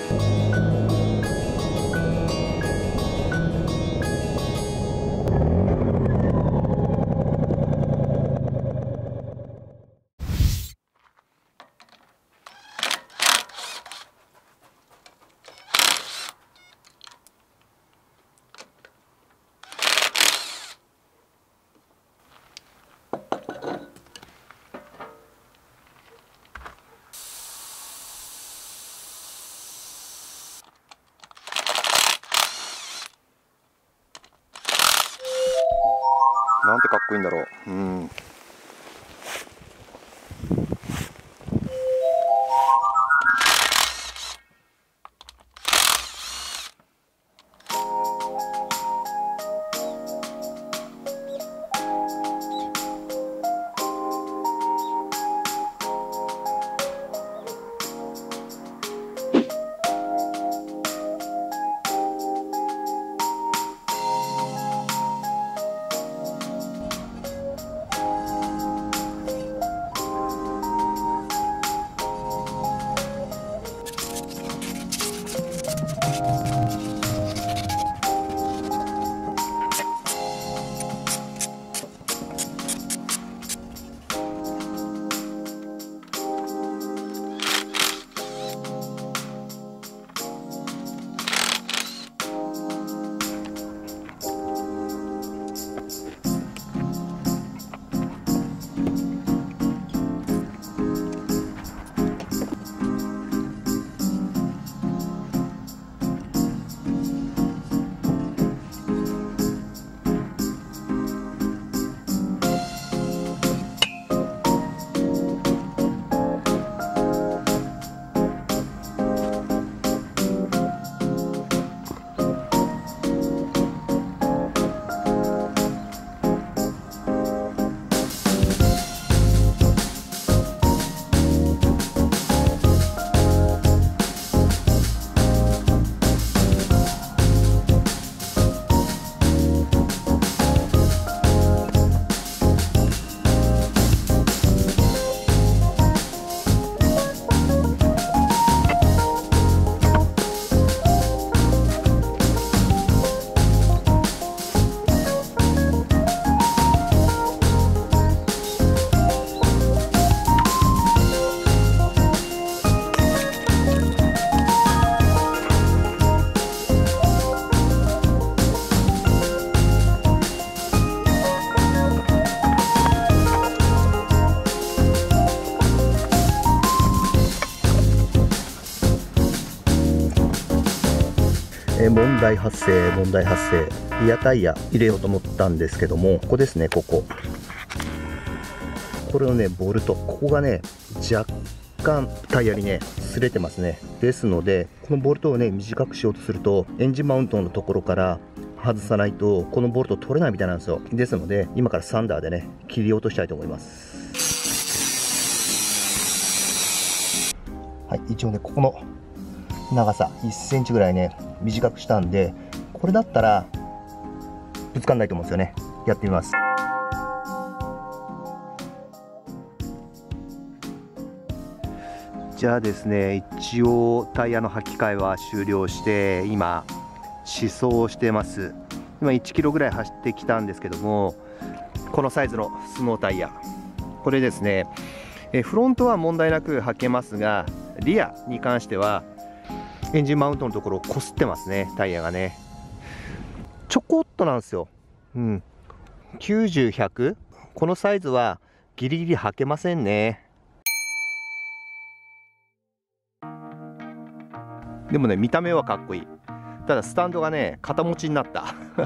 なんてかっこいいんだろう。問題発生。リアタイヤ入れようと思ったんですけども、ここですね、これのね、ボルト、ここがね、若干タイヤにね、擦れてますね。ですので、このボルトをね、短くしようとすると、エンジンマウントのところから外さないと、このボルト取れないみたいなんですよ。ですので、今からサンダーでね、切り落としたいと思います。はい、一応ね、ここの長さ1センチぐらいね、短くしたんで、これだったらぶつかんないと思うんですよね。やってみます。じゃあですね、一応タイヤの履き替えは終了して、今試走をしてます。今1キロぐらい走ってきたんですけども、このサイズのスノータイヤ、これですね、フロントは問題なく履けますが、リアに関してはエンジンマウントのところをこすってますね、タイヤがね。ちょこっとなんですよ。90、100、このサイズはギリギリ履けませんね。でもね、見た目はかっこいい。ただスタンドがね、肩持ちになった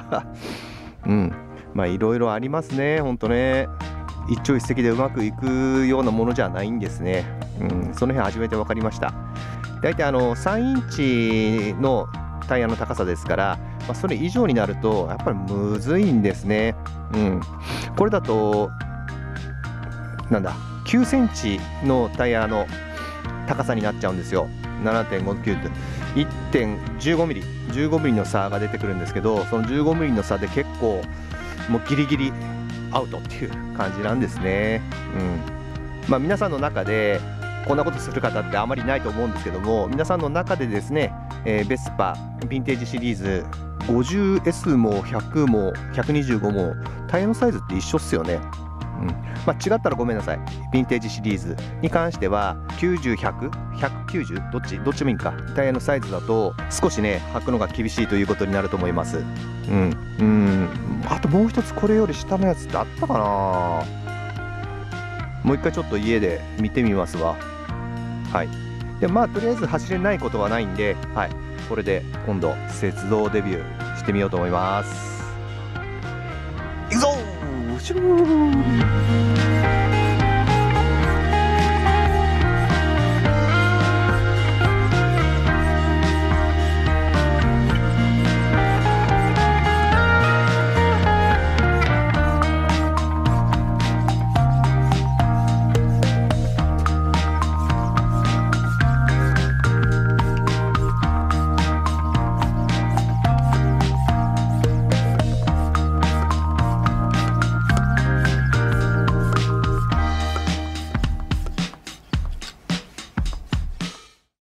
まあいろいろありますね、ほんとね。一朝一夕でうまくいくようなものじゃないんですね。その辺初めて分かりました。大体3インチのタイヤの高さですから、それ以上になるとやっぱりむずいんですね。これだとなんだ、9センチのタイヤの高さになっちゃうんですよ。7.59 って1.15ミリ、15ミリの差が出てくるんですけど、その15ミリの差で結構もうギリギリアウトっていう感じなんですね。皆さんの中でこんなことする方ってあまりないと思うんですけども、皆さんの中でですね、ベスパヴィンテージシリーズ 50S も100も125もタイヤのサイズって一緒っすよね。まあ、違ったらごめんなさい。ヴィンテージシリーズに関しては90、100、190どっちもいいんか。タイヤのサイズだと少しね履くのが厳しいということになると思います。あともう一つこれより下のやつってあったかな。もう一回ちょっと家で見てみますわ。はい。でまあとりあえず走れないことはないんで、はい、これで今度雪道デビューしてみようと思います。いくぞー。シュー